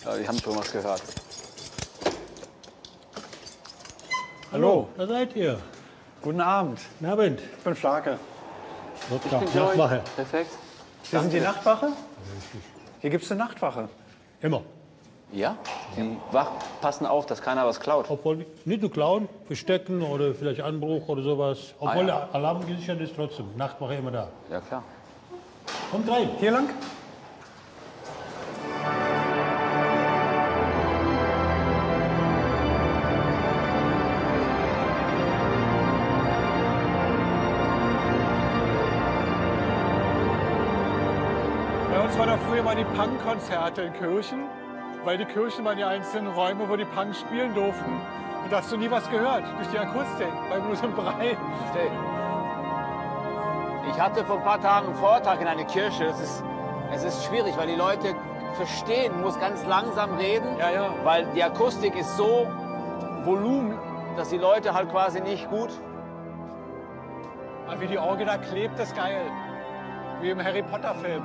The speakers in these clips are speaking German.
Ja, die haben schon was gehört. Hallo, da seid ihr. Guten Abend. Guten Abend. Ich bin Flake. Dr. Nachtwache. Perfekt. Sie sind die Nachtwache? Hier gibt es eine Nachtwache. Immer. Ja, die passen auf, dass keiner was klaut. Obwohl, nicht nur klauen, verstecken oder vielleicht Anbruch oder sowas. Obwohl ja. der Alarm gesichert ist, trotzdem. Nachtwache immer da. Ja, klar. Kommt rein. Hier lang? Bei uns waren da früher mal die Punk-Konzerte in Kirchen, weil die Kirchen waren die einzigen Räume, wo die Punks spielen durften. Und da hast du nie was gehört, durch die Akustik, weil nur so ein Brei. Ich hatte vor ein paar Tagen einen Vortrag in einer Kirche. Es ist schwierig, weil die Leute verstehen, man muss ganz langsam reden, Ja, ja. weil die Akustik ist so Volumen, dass die Leute halt quasi nicht gut... Aber wie die Orgel da klebt, ist geil. Wie im Harry Potter-Film.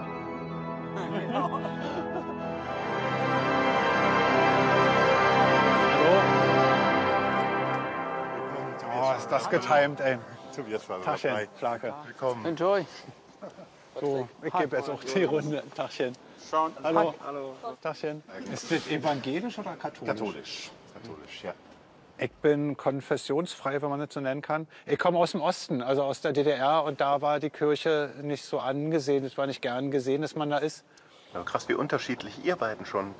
Oh, ist das getimed, ey. Tobias war Tagchen, dabei. Flake. Willkommen. Enjoy. So, ich gebe jetzt auch die Runde. Tagchen. Schauen. Hallo. Hallo. Tagchen. Ist das evangelisch oder katholisch? Katholisch. Katholisch, ja. Ich bin konfessionsfrei, wenn man das so nennen kann. Ich komme aus dem Osten, also aus der DDR. Und da war die Kirche nicht so angesehen. Es war nicht gern gesehen, dass man da ist. Ja, krass, wie unterschiedlich ihr beiden schon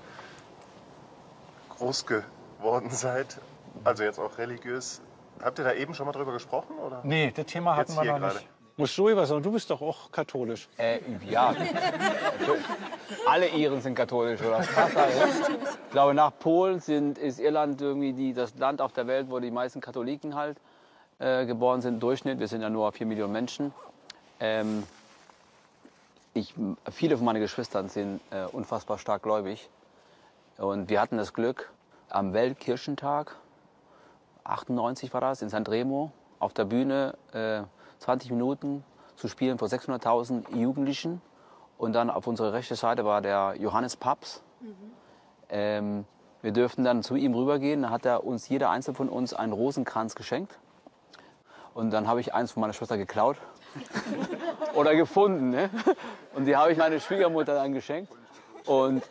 groß geworden seid. Also jetzt auch religiös. Habt ihr da eben schon mal drüber gesprochen? Oder? Nee, das Thema hatten Jetzt wir hier noch gerade. nicht. Musst du was sagen? Du bist doch auch katholisch. Ja. Alle Iren sind katholisch, oder? Ich glaube, nach Polen ist Irland irgendwie das Land auf der Welt, wo die meisten Katholiken halt geboren sind. Durchschnitt, wir sind ja nur 4 Millionen Menschen. Viele von meinen Geschwistern sind unfassbar stark gläubig. Und wir hatten das Glück, am Weltkirchentag, 98 war das, in Sanremo, auf der Bühne 20 Minuten zu spielen vor 600.000 Jugendlichen. Und dann auf unserer rechten Seite war der Johannes Paps. Wir dürften dann zu ihm rübergehen. Dann hat er uns, jeder Einzelne von uns, einen Rosenkranz geschenkt. Und dann habe ich eins von meiner Schwester geklaut. Oder gefunden. Ne? Und die habe ich meiner Schwiegermutter dann geschenkt. Und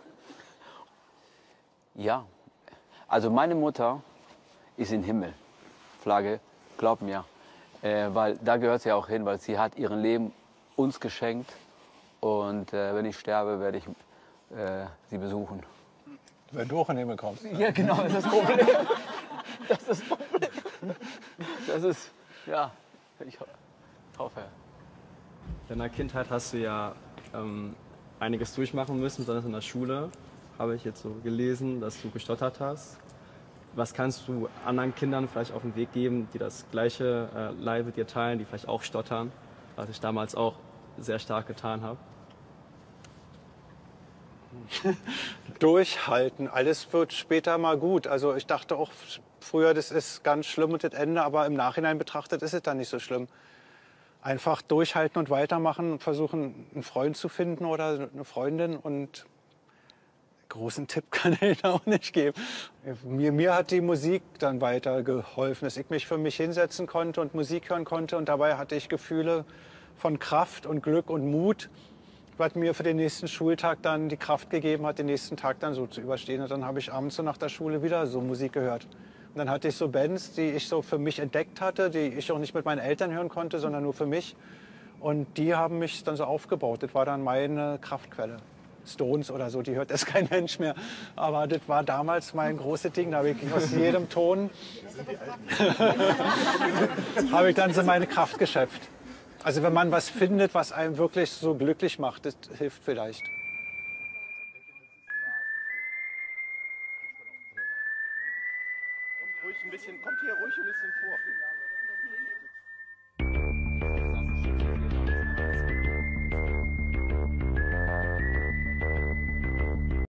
ja, also meine Mutter ist im Himmel. Flagge, glaub mir. Weil da gehört sie auch hin, weil sie hat ihren Leben uns geschenkt. Und wenn ich sterbe, werde ich sie besuchen. Wenn du auch in den Himmel kommst. Ja, genau, das ist das Problem. Das ist das Problem. Das ist, ja, ich hoffe. In deiner Kindheit hast du ja einiges durchmachen müssen, besonders in der Schule. Habe ich jetzt so gelesen, dass du gestottert hast. Was kannst du anderen Kindern vielleicht auf den Weg geben, die das gleiche Leid mit dir teilen, die vielleicht auch stottern, was ich damals auch sehr stark getan habe? Durchhalten, alles wird später mal gut. Also ich dachte auch früher, das ist ganz schlimm und das Ende, aber im Nachhinein betrachtet ist es dann nicht so schlimm. Einfach durchhalten und weitermachen, versuchen einen Freund zu finden oder eine Freundin und großen Tipp kann ich da auch nicht geben. Mir hat die Musik dann weitergeholfen, dass ich mich für mich hinsetzen konnte und Musik hören konnte. Und dabei hatte ich Gefühle von Kraft und Glück und Mut, was mir für den nächsten Schultag dann die Kraft gegeben hat, den nächsten Tag dann so zu überstehen. Und dann habe ich abends so nach der Schule wieder so Musik gehört. Und dann hatte ich so Bands, die ich so für mich entdeckt hatte, die ich auch nicht mit meinen Eltern hören konnte, sondern nur für mich. Und die haben mich dann so aufgebaut. Das war dann meine Kraftquelle. Stones oder so, die hört das kein Mensch mehr. Aber das war damals mein großes Ding. Da habe ich aus jedem Ton habe ich dann so meine Kraft geschöpft. Also wenn man was findet, was einem wirklich so glücklich macht, das hilft vielleicht. Kommt hier ruhig ein bisschen vor.